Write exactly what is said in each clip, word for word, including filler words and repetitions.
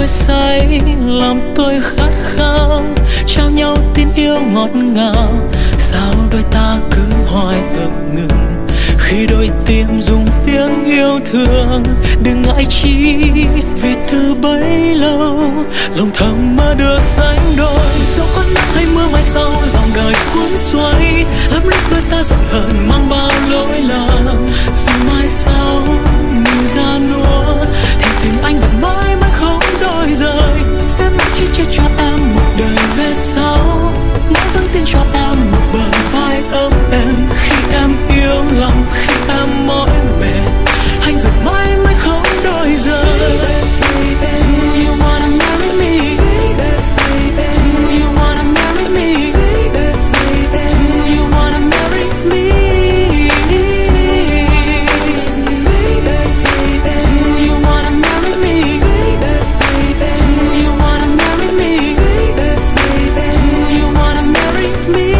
tôi say, làm tôi khát khao, trao nhau tin yêu ngọt ngào. Sao đôi ta cứ hoài ngập ngừng khi đôi tim dùng tiếng yêu thương. Đừng ngại chi vì từ bấy lâu lòng thầm mơ được sánh đôi. Dẫu có nắng hay mưa mai sau dòng đời cuốn xoay, lắm lúc đôi ta giận hờn mang bao lỗi lầm. Rồi mai sau mình ra nua thì tình anh vẫn mãi mãi không đổi rời. Sẽ mãi chỉ che cho em một đời về sau, mãi vẫn tin cho em một bờ vai ấm êm. Khi em yêu lòng, khi em mỏi mệt, anh vẫn mãi mãi không đổi rời. Do you wanna marry me? Do you wanna marry me? Do you wanna marry me? Do you wanna marry me? Do you wanna marry me? Do you wanna marry me?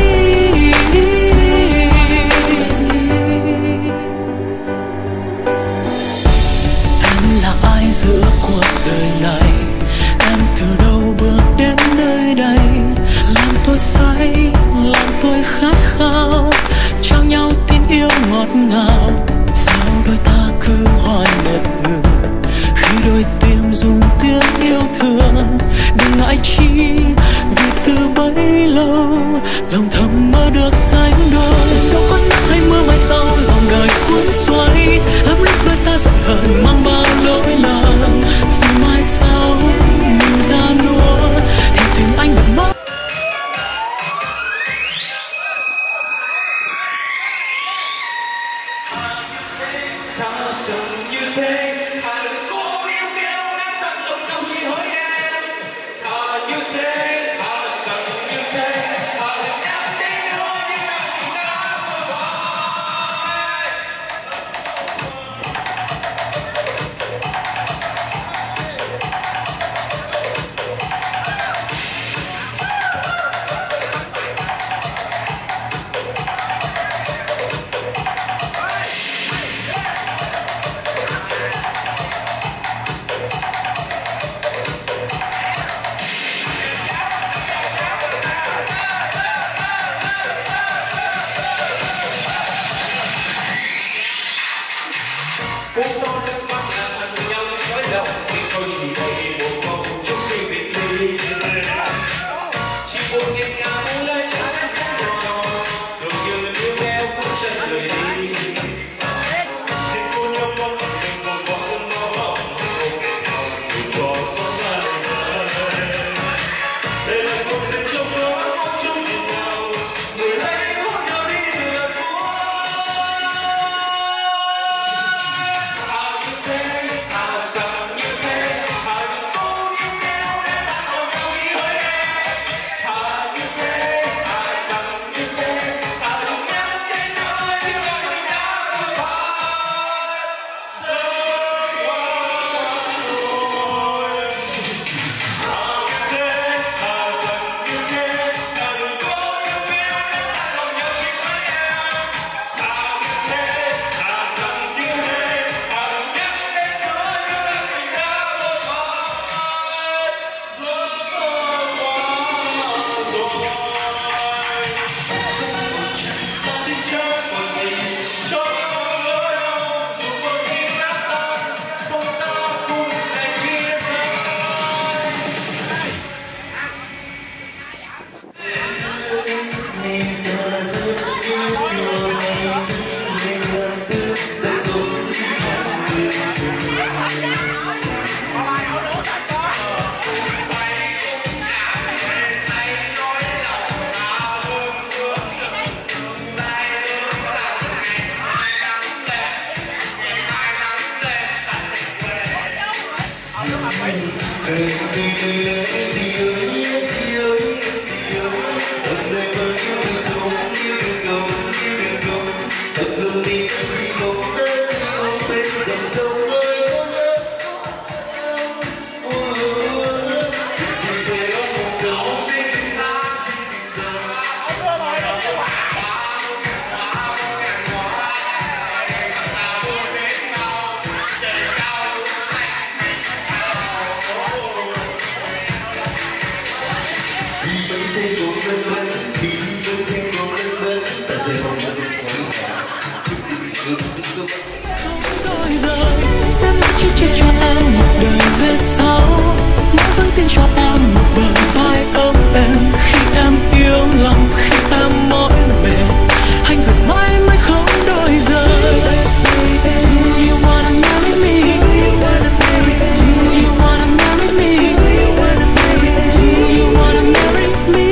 Em là ai giữa cuộc đời này? Em từ đâu bước đến nơi đây? Làm tôi say, làm tôi khát khao, trao nhau tin yêu ngọt ngào. Sao đôi ta cứ hoài ngập ngừng khi đôi tim dùng tiếng yêu thương. Đừng ngại chi vì từ bấy lâu lòng thầm mơ được sánh đôi. Dẫu có nắng hay mưa mai sau dòng đời cuốn xoay, lắm lúc đôi ta giận hờn mang bao lỗi lầm. Rồi mai sau mình ra nua thì tình anh vẫn mãi. Thao sừng như thế, hà đừng cố níu kéo nắm tận lòng đâu chỉ hỡi em. Hà như thế, hà sừng như thế, hà đừng nhắc đến nữa nhưng em đã không phải. Cuộc sống nước mắt là ăn nhau với lòng, nhưng tôi chỉ thấy một màu trước khi biệt ly. Chỉ buồn nhẹ nhàng muốn lấy trái sáng sáng nhỏ nhỏ, đường như yêu đeo cũng chân người đi. Tình cô nhau con, tình cô bỏ không nó lòng, tình cô kể nhau dù cho xót xa rời. Đây là cuộc tình trong đó không chung nhìn nhau, người hãy hôn nhau đi từ lần cuối. Oh, đôi rời sẽ mãi chỉ chia cho em một đời về sau, mãi vẫn tin cho em một bờ vai ấm êm khi em yêu lòng, khi em mỏi mệt anh vẫn mãi mãi không đôi rời. Do you wanna marry me? Do you wanna marry me? Do you wanna marry me? Do you wanna marry me? Do you wanna marry me?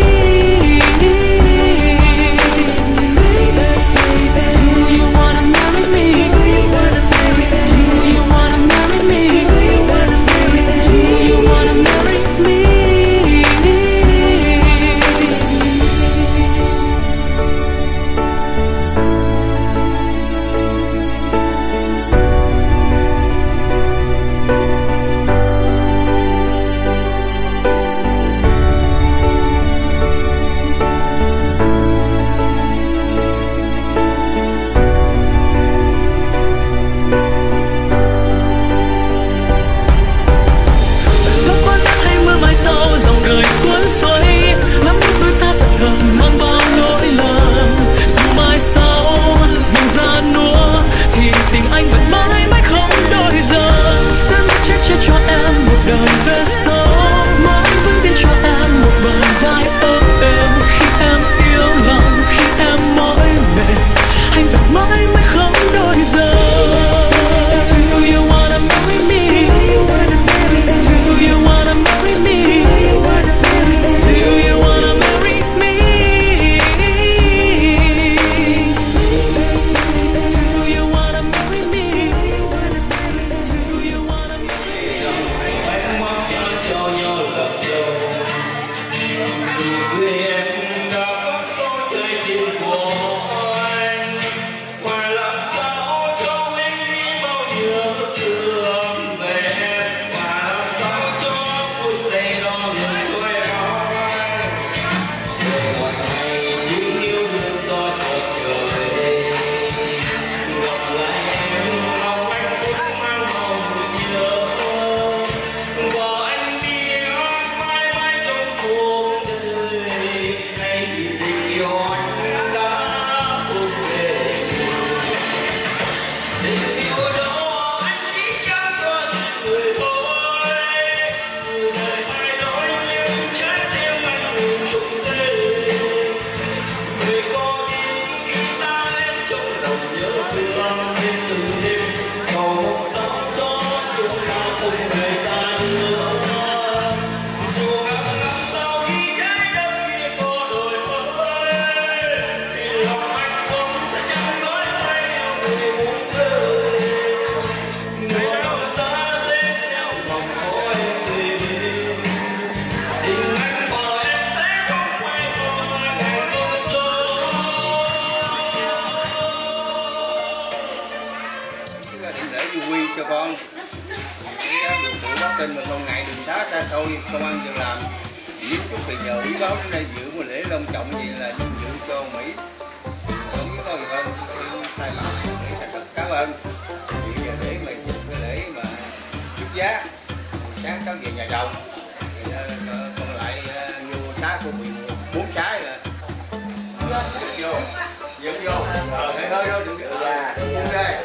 Cho con tự bắt tin mà con ngại đường xá xa xôi, công ăn việc làm giết chút thì nhờ quý báo đến đây dự một lễ long trọng vậy là xin dự cho Mỹ không biết có gì hơn thay mặt Mỹ thành thật cảm ơn vì giờ để mà dự cái lễ mà xuất giá sáng sớm về nhà chồng còn lại vô xá của mình bốn trái là vô vô vô để hơi thôi đừng có ra uống đây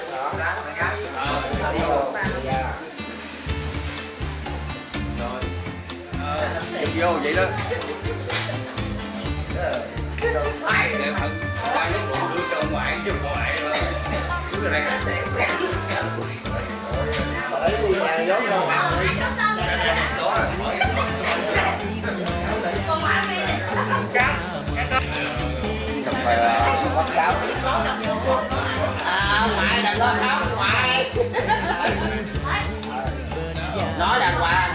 vô vậy đó phải để thằng ba nó rượu đưa cho ngoại chứ ngoại là cứ cái này bởi vì nhà giống đâu đó gặp phải là bắt cáo à ngoại là lo cáo ngoại nói đàng hoàng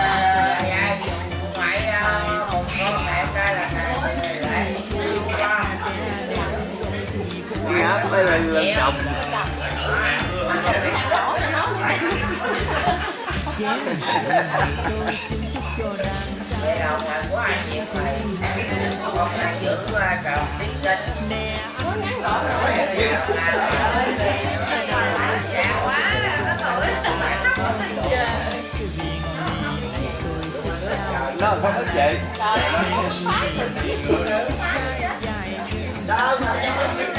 đây là lên chồng đây là ngoài của ai nhiều phải con đang giữ cầm tí xinh xa quá nó không có chị đó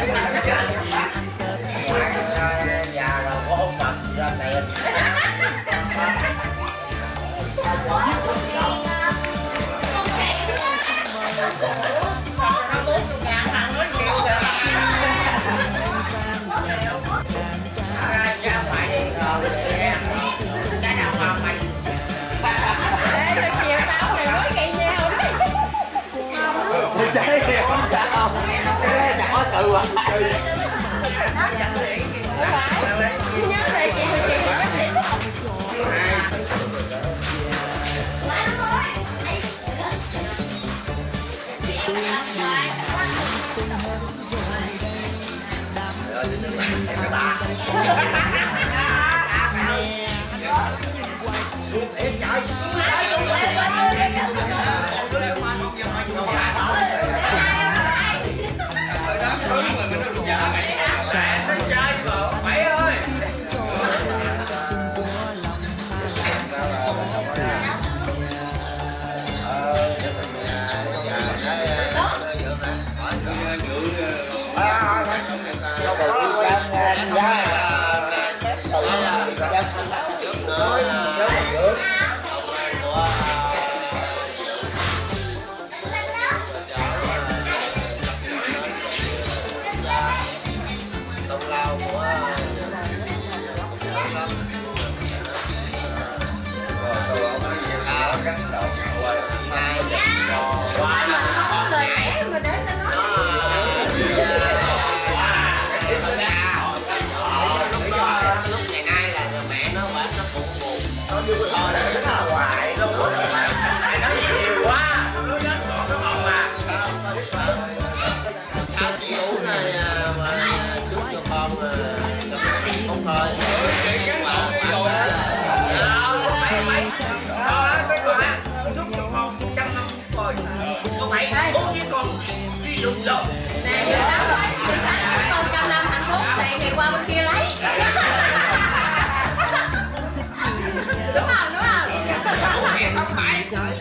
tự hoài. Nè, giờ sáu rồi, con trăm năm hạnh phúc này thì qua bên kia lấy. Đúng không, đúng không? Hẹn tóc mày.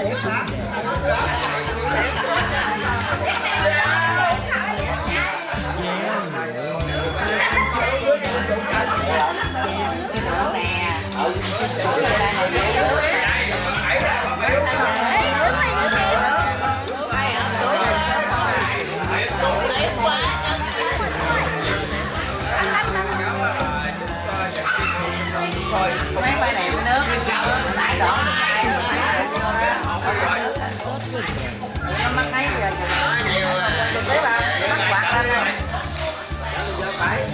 Mấy bài này nước lại đỏ nó mắc ấy giờ được đấy bà mắc quạt lên này giờ phải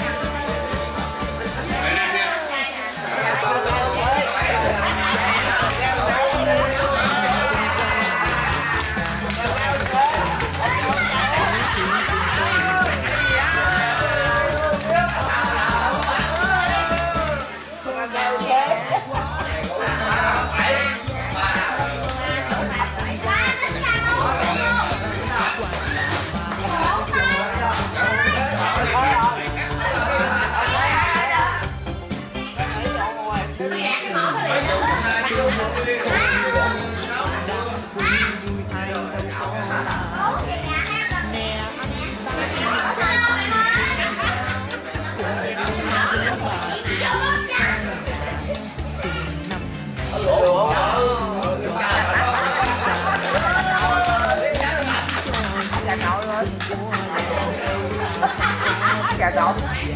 gà trộn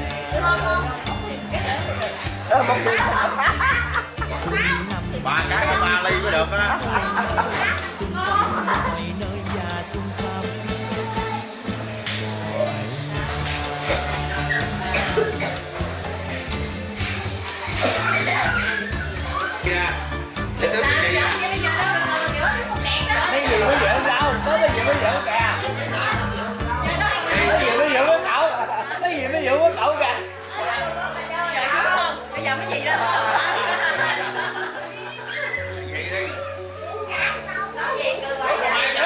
ba cái có ba ly mới được á. Kìa, để tới cái gì á? cái gì mới dở đâu, có cái gì mới dở kìa. Cái gì mới dở với cậu, cái gì mới dở với cậu kìa. Giờ xuống không? Bây giờ cái gì đó? Vậy đi. Nói gì cười vậy?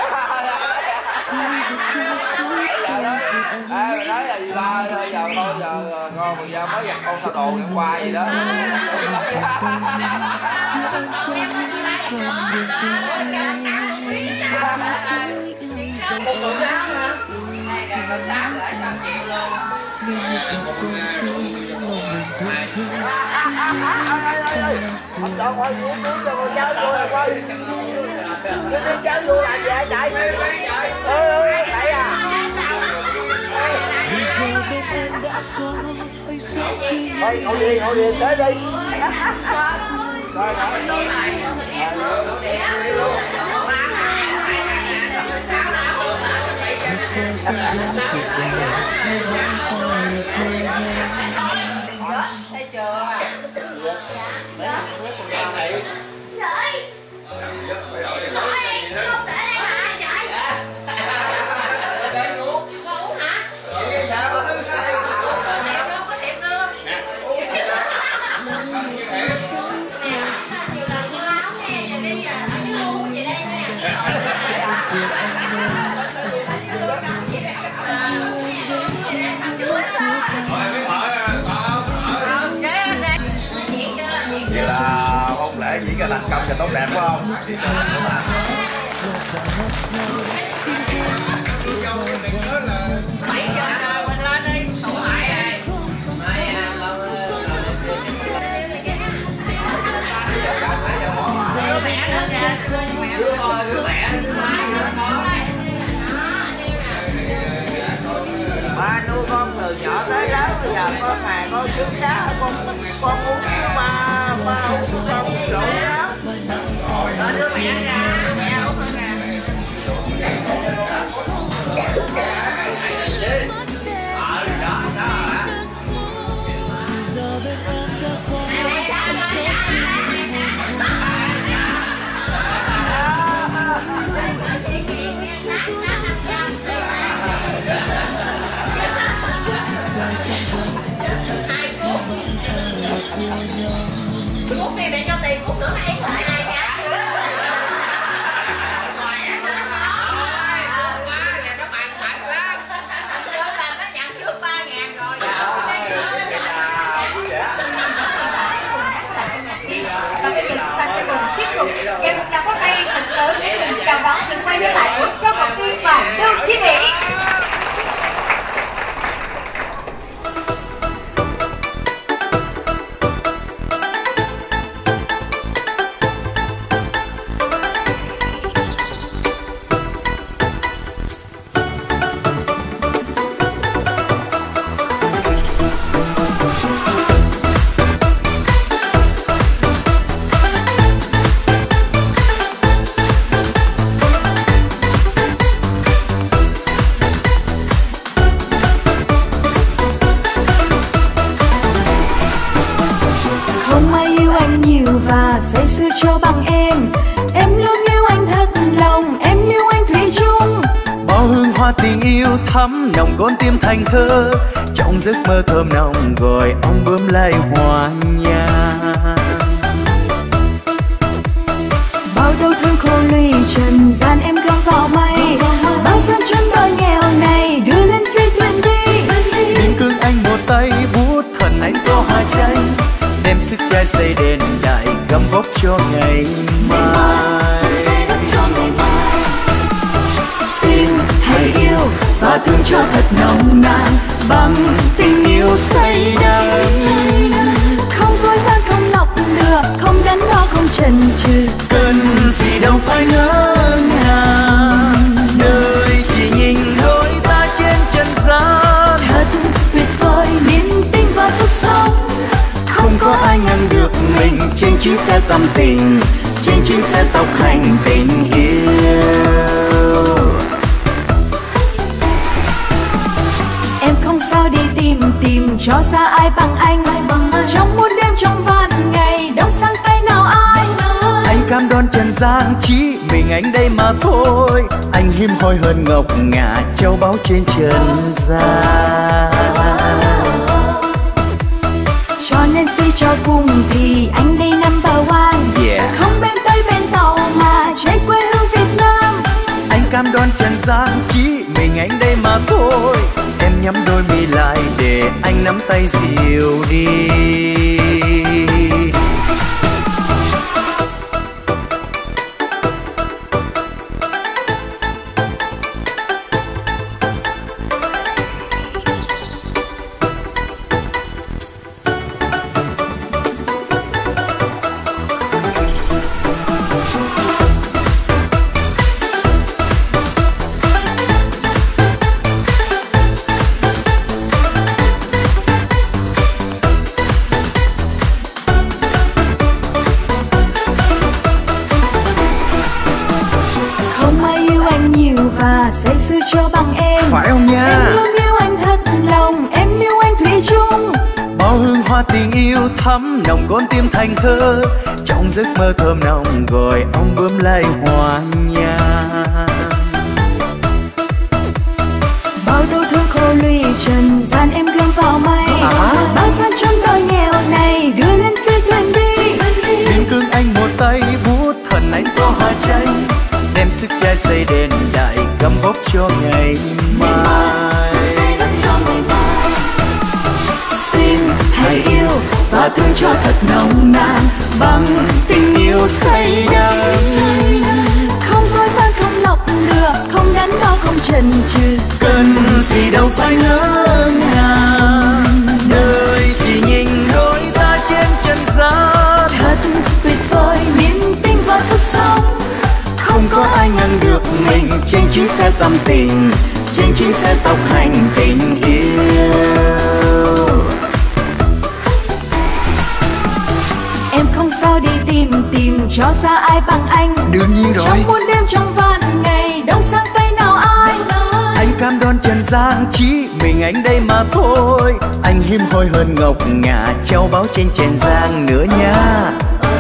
À, nói là gì ba thôi, giờ thôi giờ ngon bây giờ mới gặp con thằng đồ hôm qua gì đó. Một buổi sáng hả? Này là buổi sáng rồi cho chị luôn. Ông cho quay xuống nước cho con cháu vô rồi quay. Cái đi cháu vô làm gì hả chạy? Ê ê chạy à? Thôi ngồi đi, ngồi đi, tới đi. Rồi ngồi đi. Hãy subscribe cho kênh Ghiền Mì Gõ để không bỏ lỡ những video hấp dẫn. Thấy chưa? Vậy là hôn lễ diễn ra thành công và tốt đẹp phải không? bảy giờ mình lên đi, tụ lại rồi. Đưa mẹ lên kìa, đưa mẹ, đưa mẹ. Ba nuôi con từ nhỏ tới lớn, bây giờ con mà con sướng đá, con con uống ba ba uống con đủ lắm. Rồi đưa mẹ ra, mẹ uống hơn nè. Ờ đó sao hả? Cút đi mẹ cho tiền cút nữa hay lại này nha. Em chào các bạn, thật sự chào đón sự quay trở lại cho cuộc thi và thưa quý vị. Và say sưa cho bằng em, em luôn yêu anh thật lòng, em yêu anh thủy chung. Bao hương hoa tình yêu thắm nồng con tim thành thơ, trong giấc mơ thơm nồng gọi ông bướm lại hòa nhàn. Bao đau thương khô lụy trần gian em gom vào mây, bao gian chân đôi nghèo này đưa lên phi thuyền đi. Biên cương anh một tay bút thần anh có hoa tranh, đem sức trai xây đền đại gấm vóc cho ngày mai. Xin hãy yêu và thương cho thật nồng nàn bằng tình yêu say đắm. Không dối gian không lọc lừa, không đắn đo không chần chừ, cần gì đâu phải ngỡ ngàng, nơi chỉ nhìn đôi ta trên trần gian. Thật tuyệt vời niềm tin và sức sống, không có ai ngăn được mình trên chuyến xe tâm tình, trên chuyến xe tốc hành tình yêu. Em không sao đi tìm tìm cho ra ai bằng anh, trong muôn đêm trong vạn ngày đâu sang tay nào ai. Anh cam đoan trần gian chỉ mình anh đây mà thôi, anh hiếm hoi hơn ngọc ngà châu báu trên trần gian. Cho nên suy cho cùng thì anh đây number one, yeah. Không bên Tây bên Tàu mà trên quê hương Việt Nam. Anh cam đoan trần gian chỉ mình anh đây mà thôi, em nhắm đôi mi lại để anh nắm tay dìu đi. thắm nồng con tim thành thơ, trong giấc mơ thơm nồng gọi ông bướm lại hoa nhàn. Bao đau thương khổ lụy trần gian em gương vào mây, à. Bao gian trong đôi nghèo này đưa lên phía thuyền đi. Biên cương anh một tay bút thần anh có hoa tranh, đem sức trai xây đền đại gấm bốc cho ngày mai. Xin hãy yêu và thương cho thật nồng nàn bằng tình yêu say đắm. Không dối gian không lọc lừa, không đắn đo không chần chừ, cần gì đâu phải ngỡ ngàng, đời chỉ nhìn đôi ta trên trần gian. Thật tuyệt vời niềm tin và sức sống, không có ai ngăn được mình trên chuyến xe tâm tình, trên chuyến xe tốc hành tình yêu. Em không sao đi tìm tìm cho ra ai bằng anh, đương nhiên rồi. Trong muôn đêm trong vạn ngày đâu sang tay nào ai. Anh cam đoan trần gian chỉ mình anh đây mà thôi, anh hiếm hoi hơn ngọc ngà châu báu trên trần gian nữa nha.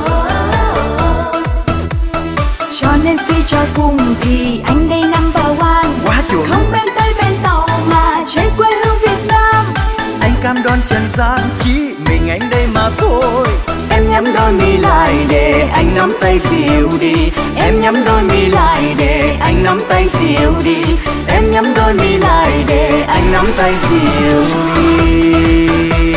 Cho nên suy cho cùng thì anh đây number one, quá chuẩn. Không bên Tây bên Tàu mà trên quê hương Việt Nam. Anh cam đoan trần gian chỉ mình anh đây mà thôi. Em nhắm đôi mi lại để anh nắm tay dịu đi. Em nhắm đôi mi lại để anh nắm tay dịu đi. Em nhắm đôi mi lại để anh nắm tay dịu đi.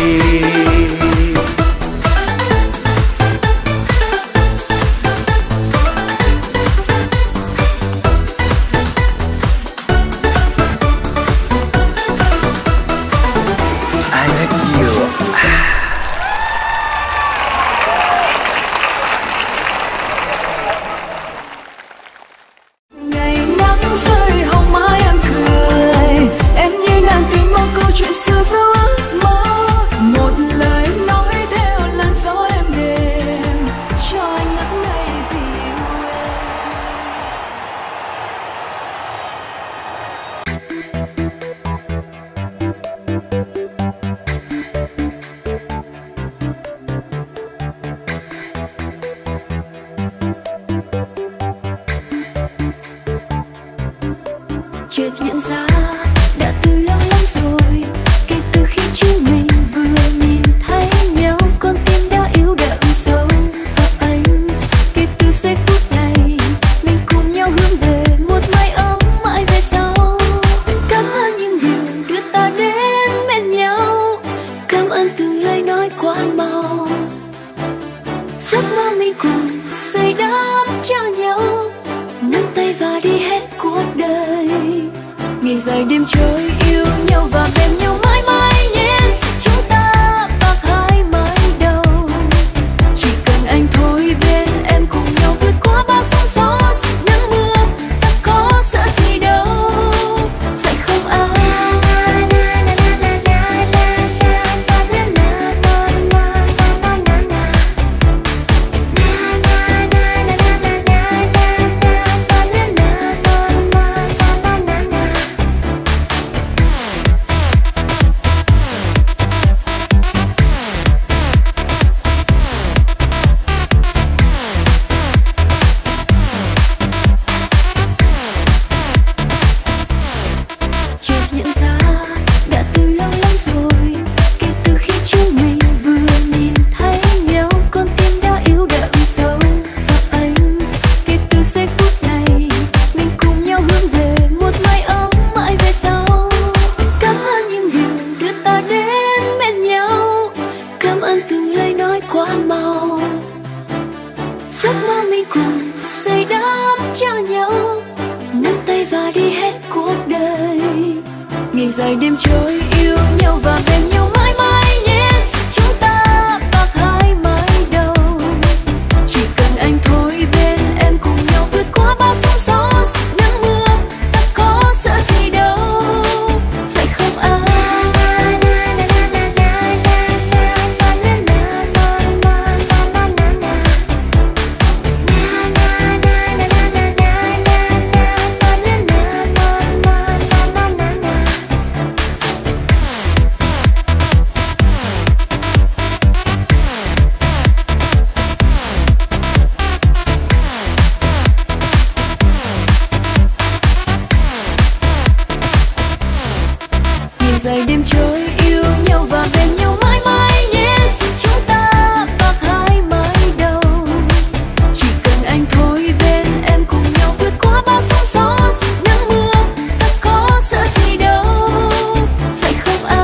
Chợt nhận ra đã từ lâu lắm rồi, kể từ khi chúng mình vừa nhìn thấy nhau, con tim đã yếu đậm sâu vào anh. Kể từ giây phút này mình cùng nhau hướng về một mái ấm mãi về sau. Cảm ơn những điều đưa ta đến bên nhau, cảm ơn từng lời nói quá mau. Giấc mơ mình cùng say đắm cho nhau, nắm tay và đi hết cuộc đời. Ngày dài đêm trôi yêu nhau và bên nhau mãi mãi. Yes, chúng ta bạc hai mái đầu, chỉ cần anh thôi bên em cùng nhau vượt qua bao sóng gió nắng mưa. Ta có sợ gì đâu, phải không anh? Dài đêm trôi yêu nhau và bên nhau mãi mãi. Yes, chúng ta bạc hai mái đầu, chỉ cần anh thôi bên em cùng nhau vượt qua bao sóng gió nắng mưa. Ta có sợ gì đâu, phải không anh? dài đêm trôi yêu nhau và bên nhau mãi mãi nhé. Xin chúng ta bạc hai mái đầu, chỉ cần anh thôi bên em cùng nhau vượt qua bao sóng gió nắng mưa, ta có sợ gì đâu, phải không anh?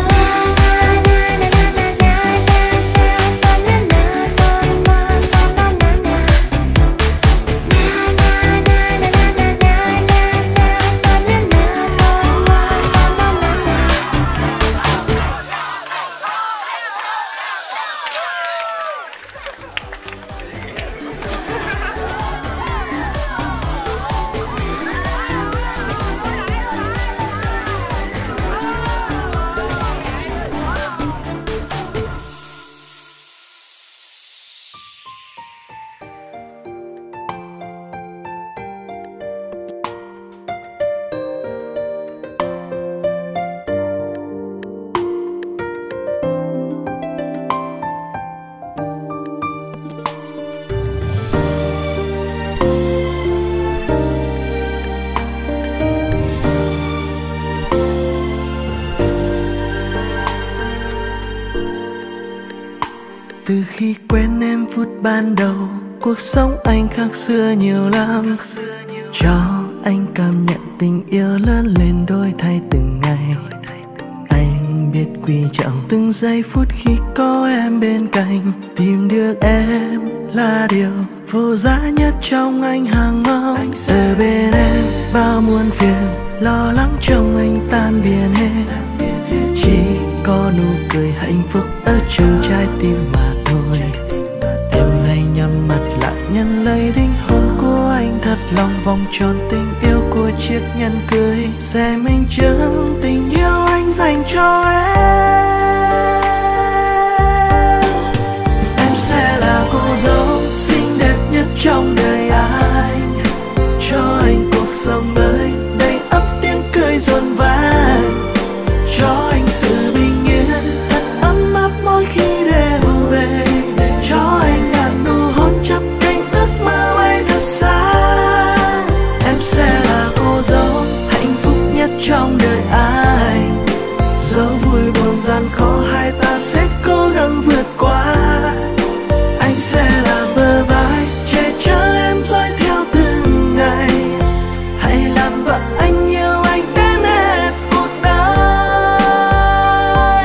Từ khi quen em phút ban đầu, cuộc sống anh khác xưa nhiều lắm. Cho anh cảm nhận tình yêu lớn lên đổi thay từng ngày. Anh biết quý trọng từng giây phút khi có em bên cạnh. Tìm được em là điều vô giá nhất trong anh hàng mong. Ở bên em bao muôn phiền, lo lắng trong anh tan biến hết. Chỉ có nụ cười hạnh phúc ở trong trái tim mà thôi. Em hãy nhắm mắt lại nhận lấy linh hồn của anh thật lòng. Vòng tròn tình yêu của chiếc nhẫn cưới sẽ minh chứng tình yêu anh dành cho em. Em sẽ là cô dâu xinh đẹp nhất trong đời anh, cho anh cuộc sống mới đầy ắp tiếng cười rộn vang. Cho anh sự bình yên thật ấm áp mỗi khi đêm về. Cho anh ngàn nụ hôn chắp cánh ước mơ bay thật xa. Em sẽ là cô dâu hạnh phúc nhất trong đời anh. Dẫu vui buồn gian khó hai ta sẽ cố gắng vượt qua. Anh sẽ là bờ vai che chở em dõi theo từng ngày. Hãy làm vợ anh yêu anh đến hết cuộc đời.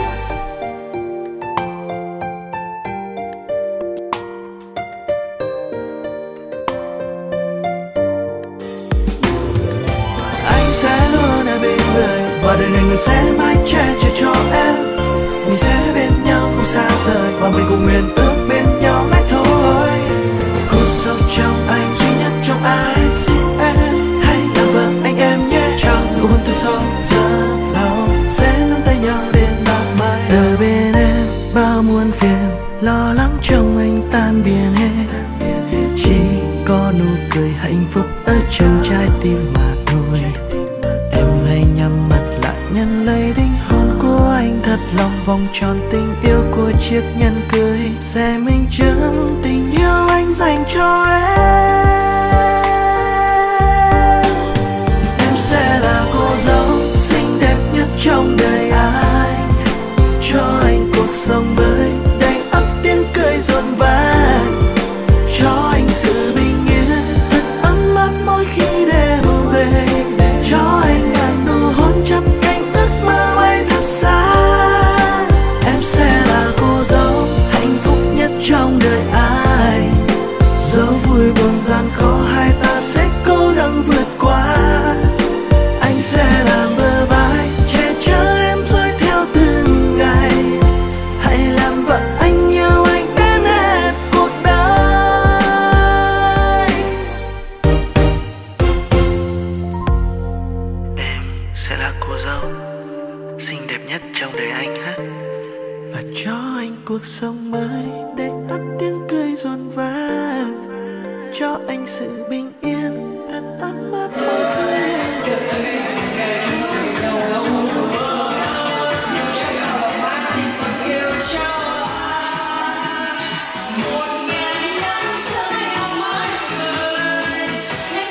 Anh sẽ luôn ở bên người và đời này người sẽ mãi che chở cho em. Mình sẽ bên nhau không xa rời và mình cùng nguyện ước bên nhau mãi thôi. Cô dâu trong anh duy nhất trong anh xin em hãy làm vợ anh em nhé. Trong nụ hôn từ sâu rất lâu sẽ nắm tay nhau đến bạc mái. Đời bên em bao muôn phiền, lo lắng trong anh tan biến hết. Chỉ có nụ cười hạnh phúc ở trong trái tim mà thôi. Em hãy nhắm mắt lại nhận lấy linh hồn của anh thật lòng. Vòng tròn tình yêu của chiếc nhẫn cưới sẽ minh chứng tình yêu anh dành cho em. Em sẽ là cô dâu xinh đẹp nhất trong đời anh, cho anh cuộc sống mới đầy ắp tiếng cười rộn vang. Cho anh sự bình yên thật ấm áp mỗi khi đêm về. Cho anh ngàn nụ hôn chắp cánh ước mơ bay thật xa. Em sẽ là cô dâu hạnh phúc nhất trong đời anh. Dẫu vui buồn gian khó hai ta sẽ cố gắng vượt qua. Anh sẽ làm bờ vai che chở em dõi theo từng ngày. Hãy làm vợ anh yêu anh đến hết cuộc đời. Em sẽ là cô dâu xinh đẹp nhất trong đời anh ha. Và cho anh cuộc sống mới để ắt tiếng cười rộn vang. Cho anh sự bình yên thật ấm áp mỗi khi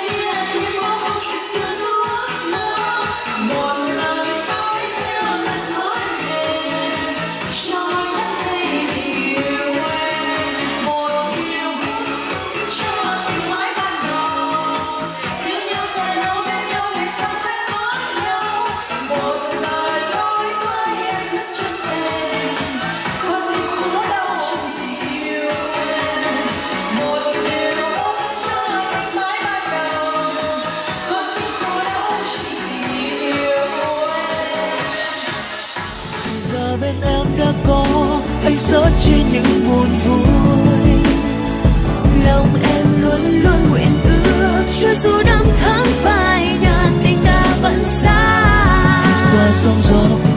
Một lời nói theo lần giờ bên em đã có anh sớt chia những buồn vui. Lòng em luôn luôn nguyện ước cho dù năm tháng phai nhạt tình ta vẫn xa. Qua sóng gió